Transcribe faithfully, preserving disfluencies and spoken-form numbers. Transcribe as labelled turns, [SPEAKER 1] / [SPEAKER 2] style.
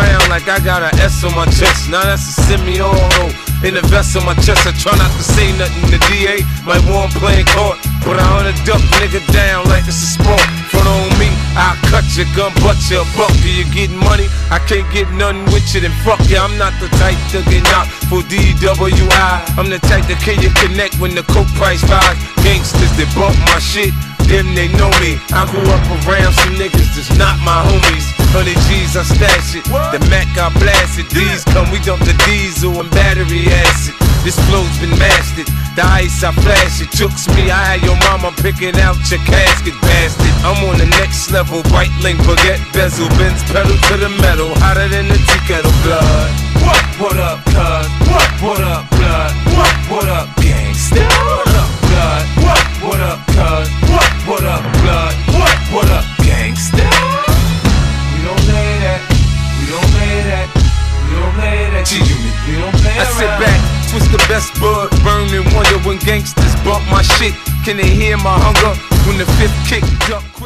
[SPEAKER 1] around like I got an S on my chest. Now that's a semi-auto in the vest on my chest. I try not to say nothing. The D A might want playing court, but I wanna duck nigga down like it's a sport. Front on me, I'll cut your gun, butt your buck. Do you get money? I can't get nothing with you, then fuck ya. I'm not the type to get knocked for D W I. I'm the type that can you connect when the coke price rise. Gangsters that bump my shit, them they know me. I grew up around some niggas that's not my homies. Hundred G's I stash it, the Mac I blast it. These come, we dump the diesel and battery acid. This flow's been mastered, the ice I flash it. Chooks me, I had your mama picking out your casket, bastard. I'm on the next level, right link, baguette, bezel, Benz pedal to the metal, hotter than the tea kettle. Blood, what? What up, cuz? What? What up, blood? What? What up, gangsta? What up, blood? What? What up, cuz? What? What up, blood? What? What up, gangsta? We don't play that. We don't play that. We don't play that. G-Unit. We don't play that. I sit back, twist the best bud, burn and wonder when gangsters bump my shit. Can they hear my hunger when the fifth kick duck?